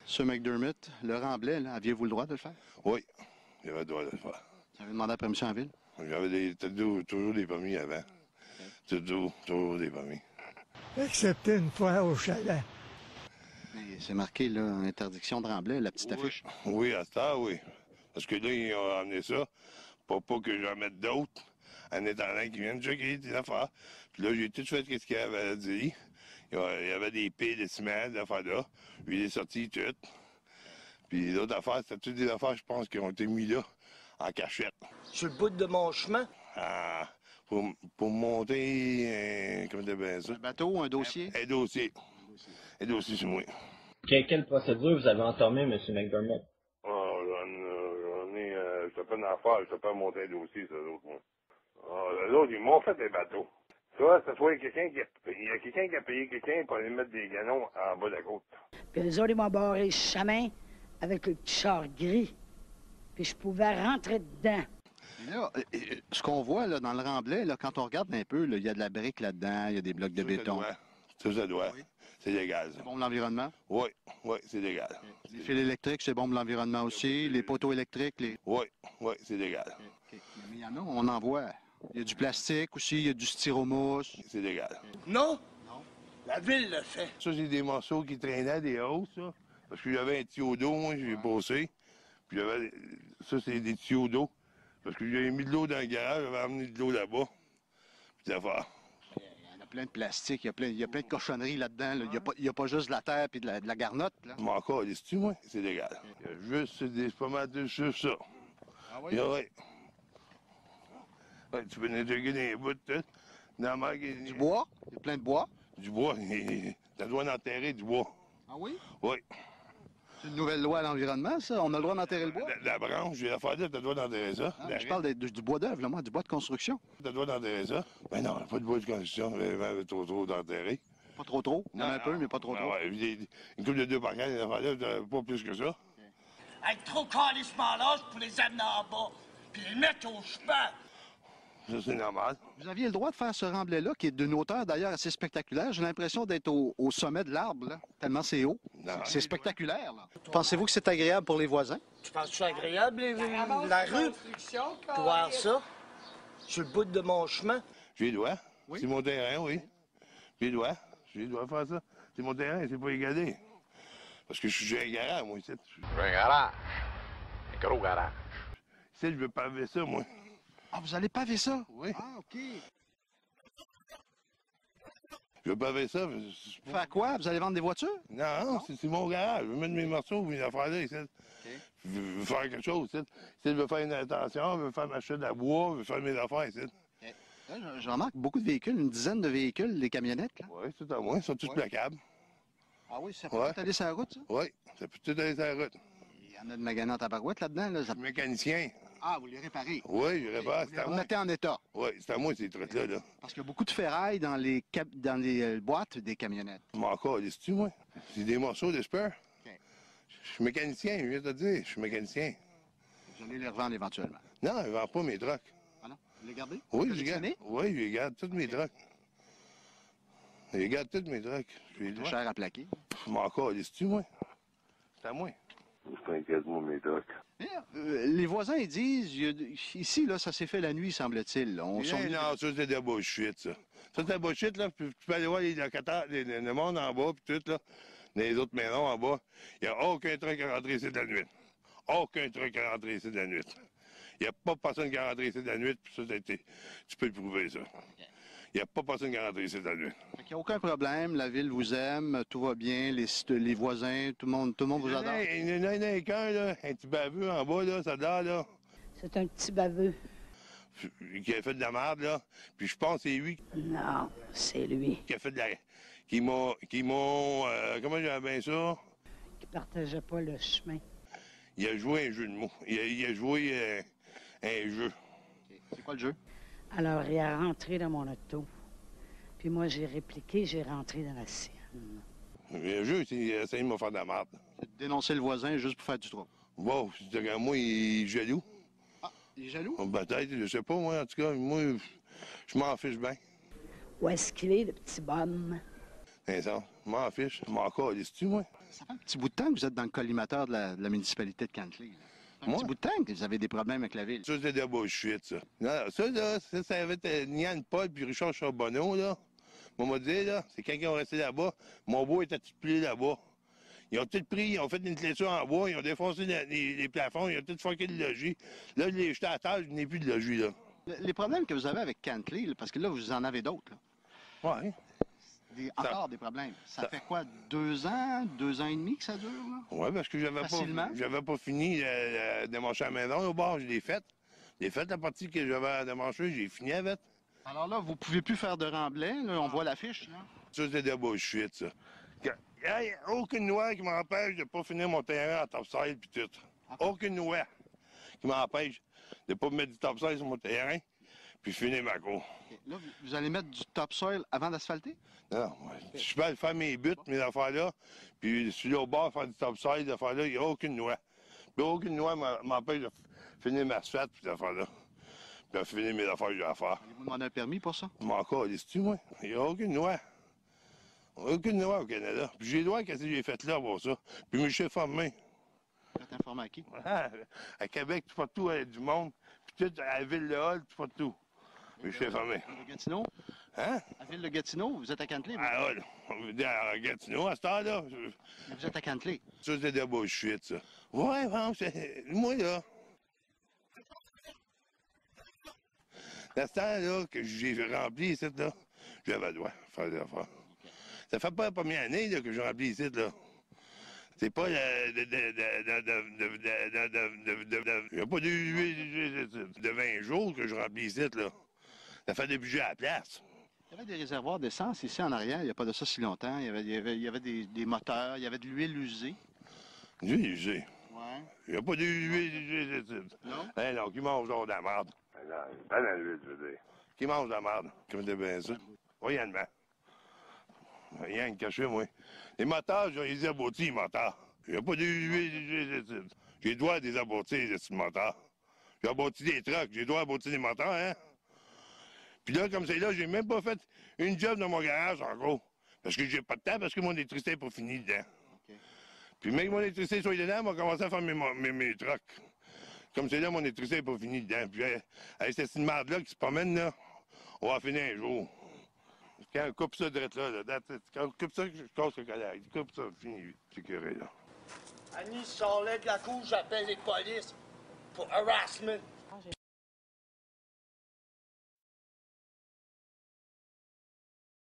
Ce McDermott, le Remblai, là, aviez-vous le droit de le faire? Oui, j'avais le droit de le faire. Vous avez demandé la permission en ville? J'avais toujours des permis avant. Toujours des permis. Excepté une fois au chalet. Mais c'est marqué, là, interdiction de Remblai, la petite affiche. Oui, à ce temps, oui. Parce que là, ils ont amené ça pour pas que j'en mette d'autres en attendant qu'ils viennent checker des affaires. Puis là, j'ai tout fait ce qu'il avait dit. Il y avait des piles de ciment, des affaires là. Puis il est sorti tout. Puis l'autre affaire, c'était toutes des affaires, je pense, qui ont été mis là, en cachette. Sur le bout de mon chemin? Ah, pour monter, comment t'appelles ça? Un bateau, un dossier? Un dossier. Un dossier sur moi. Quelle procédure vous avez entamée, M. McDermott? Oh, j'en ai, je sais pas une affaire, je sais pas monter un dossier, ça, l'autre, moi. Les autres, ils m'ont fait des bateaux. Ça soit quelqu'un qui a payé quelqu'un pour aller mettre des canons en bas de la côte. Puis eux autres, ils m'ont barré le chemin avec le petit char gris. Puis je pouvais rentrer dedans. Et là, ce qu'on voit là, dans le Remblai, là, quand on regarde un peu, il y a de la brique là-dedans, il y a des blocs de béton. Ça doit. Oui. C'est légal. C'est bon pour l'environnement? Oui, c'est légal. Les fils électriques, c'est bon pour l'environnement aussi. Les poteaux électriques, Oui, c'est légal. Mais il y en a, on en voit. Il y a du plastique aussi, il y a du styromousse. C'est légal. Non? Non. La ville le fait. Ça, c'est des morceaux qui traînaient des hausses, ça. Parce que j'avais un tuyau d'eau, moi, j'ai passé. Puis ça, c'est des tuyaux d'eau. Parce que j'avais mis de l'eau dans le garage, j'avais amené de l'eau là-bas. Puis d'affaires. Il y en a plein de plastique, il y a plein de cochonneries là-dedans. Là. Il n'y a pas juste de la terre et de la garnotte. Là. Mais encore, dis-tu, moi? C'est légal. Il y a c'est pas mal de juste ça. Ah oui? Ouais, tu peux nettoyer des bouts, tout. Du bois? Il y a plein de bois? Du bois. T'as le droit d'enterrer du bois. Ah oui? Oui. C'est une nouvelle loi à l'environnement, ça? On a le droit d'enterrer le bois? La branche, j'ai l'affaire là, t'as le droit d'enterrer ça. Ah, je parle du bois d'œuvre, moi, du bois de construction. T'as le droit d'enterrer ça? Ben non, pas de bois de construction, trop d'enterrer. Pas trop? Il y en a un peu, mais pas trop. Ouais, une couple de 2 par 4, pas plus que ça. Être trop calissement large pour les amener en bas, puis les mettre au chemin. Ça, c'est normal. Vous aviez le droit de faire ce Remblai-là, qui est d'une hauteur d'ailleurs assez spectaculaire. J'ai l'impression d'être au sommet de l'arbre, là, tellement c'est haut. C'est spectaculaire, là. Pensez-vous que c'est agréable pour les voisins? Tu penses que c'est agréable, la rue? Pour voir ça? Sur le bout de mon chemin? J'ai le droit. Oui? C'est mon terrain, oui. J'ai le droit. J'ai le droit de faire ça. C'est mon terrain, c'est pas égalé. Parce que j'ai un garage, moi, ici. J'ai un garage. Un gros garage. Ici, je veux paver ça, moi. Ah, vous allez paver ça? Oui. Ah, OK. Je veux paver ça. Faire quoi? Vous allez vendre des voitures? Non, c'est mon garage. Je veux mettre mes morceaux, mes affaires là, ici. Je veux faire quelque chose, ici. Si je veux faire une attention, je veux faire ma chute à bois, je veux faire mes affaires, ici. Là, je remarque beaucoup de véhicules, une dizaine de véhicules, les camionnettes, là. Oui, c'est à moi. Ils sont tous placables. Ah oui, ça peut tout aller sur la route, ça? Oui, ça peut tout aller sur la route. Il y en a de maganants à barouette là-dedans, là. Je suis mécanicien. Ah, vous les réparez? Oui, je répare, c'est à Vous moi. mettez en état? Oui, c'est à moi, ces trucs-là, là. Parce qu'il y a beaucoup de ferraille dans les boîtes des camionnettes. Mais encore, dis-tu, moi? C'est des morceaux de spur. OK. Je suis mécanicien, je viens de te dire, je suis mécanicien. Vous allez les revendre éventuellement. Non, je ne vends pas mes trucks. Ah non? Vous les gardez? Oui, je garde. Oui, je garde tous mes trucks. Je garde tous mes trucks. C'est cher à plaquer. Mais encore, dis-tu, moi? C'est à moi. Je t'inquiète, moi, mes trucks. Les voisins, ils disent, ici, là, ça s'est fait la nuit, semble-t-il. Non, ça, c'est de la bullshit, ça. Ça, c'est de la bullshit, là. Tu peux aller voir les locataires, le monde en bas, puis tout, là. Les autres maisons en bas. Il n'y a aucun truc à rentrer ici de la nuit. Aucun truc à rentrer ici de la nuit. Il n'y a pas personne qui a rentré ici de la nuit, puis ça, tu peux le prouver, ça. Il n'y a pas personne qui a rentré ici de la nuit. Il n'y a aucun problème, la ville vous aime, tout va bien, les voisins, tout le monde vous adore. Il y en a qu'un, là, un petit baveux en bas, là, ça dort, là. C'est un petit baveux. Qui a fait de la merde, là. Puis je pense que c'est lui Non, c'est lui. qui a fait de la... Qui m'ont... comment j'avais bien ça? Qui partageait pas le chemin. Il a joué un jeu de mots. Il a joué un jeu. C'est quoi le jeu? Alors, il a rentré dans mon auto. Puis moi, j'ai répliqué, j'ai rentré dans la sienne. Le jeu, c'est essayer de me faire de la merde. C'est de dénoncer le voisin juste pour faire du trouble. Bon, moi, il est jaloux. Ah, il est jaloux? Peut-être, je sais pas, moi, en tout cas, moi, je m'en fiche bien. Où est-ce qu'il est, le petit bonhomme? Vincent, je m'en fiche. Je m'en calisse-tu, moi? Ça fait un petit bout de temps que vous êtes dans le collimateur de la municipalité de Cantley. Un petit bout de temps que vous avez des problèmes avec la ville. Ça, c'est de la bullshit, ça. Non, ça, là, ça avait été Nian Paul puis Richard Charbonneau, là. Moi, m'a dit, là, c'est quand ils ont resté là-bas, mon bois était tout plié là-bas. Ils ont tout pris, ils ont fait une clôture en bois, ils ont défoncé les plafonds, ils ont tout fucké le logis. Là, je l'ai jeté à terre, je n'ai plus de logis, là. Les problèmes que vous avez avec Cantley, là, parce que là, vous en avez d'autres, là. Ouais. Encore des problèmes. Ça fait quoi, 2 ans, 2 ans et demi que ça dure, là? Oui, parce que j'avais pas fini de démancher la maison au bord, je l'ai faite. J'ai fait la partie que j'avais à démancher, j'ai fini avec. Alors là, vous pouvez plus faire de remblai, là, on voit l'affiche, là. Ça, c'est de la bullshit, ça. Il n'y a aucune loi qui m'empêche de ne pas finir mon terrain en topsoil puis tout. Aucune loi qui m'empêche de ne pas mettre du topsoil sur mon terrain puis finir ma cour. Là, vous allez mettre du topsoil avant d'asphalter? Non, je peux aller faire mes buts, mes affaires-là, puis je suis là au bord faire du topsoil, des affaires-là, il n'y a aucune loi. Puis aucune loi m'empêche de finir ma asphalte puis des affaires-là. Puis de finir mes affaires que j'ai à faire. Vous demandez un permis pour ça? Je m'en calisse-tu, moi? Il n'y a aucune loi. Aucune loi au Canada. Puis j'ai le droit qu'est-ce que j'ai fait là pour ça. Puis je suis informé. Vous êtes informé à qui? À Québec, tout partout, il y a du monde. Puis tout, à la ville de Hall, tout partout. Mais je suis informé. À Gatineau? Hein? À la ville de Gatineau, vous êtes à Cantley? À Hall. On veut dire à Gatineau, à cette heure-là. Vous êtes à Cantley? Ça, c'est de la bullshit, ça. Ouais, bon, c'est... Moi, là... La temps-là que j'ai rempli ici, là, j'avais le droit de faire des affaires. Ça fait pas la première année là, que j'ai rempli ici, là. C'est pas il n'y a pas de 20 jours que je remplis ici, là. Ça fait depuis que j'ai à la place. Il y avait des réservoirs d'essence ici en arrière, il n'y a pas de ça si longtemps. Il y avait des moteurs, il y avait de l'huile usée. L'huile usée? Ouais. Il n'y a pas d'huile usée ici. Non? Hein, non, qui mange de la merde. Pas dans l'huile, je veux dire. Qui mange de la merde, comme c'est bien ça. Voyellement. Rien que caché, moi. Les moteurs, j'ai les aboutis, les moteurs. Il n'y a pas d'huile ici. J'ai le droit de les aboutir, ces moteurs. J'ai abouti des trucks, j'ai le droit d'aboutir des moteurs, hein. Puis là, comme c'est là, j'ai même pas fait une job dans mon garage, en gros. Parce que j'ai pas de temps, parce que mon électricité n'est pas finie dedans. Okay. Puis même que mon électricité soit dedans, on va commencer à faire mes trucks. Comme c'est là, mon électricité n'est pas finie dedans. Puis avec cette merde-là qui se promène, là, on va finir un jour. Quand on coupe ça direct là, quand on coupe ça, je casse le collègue. Coupe ça, fini, c'est curé, là. Annie sort là de la cour, j'appelle les polices pour harassment.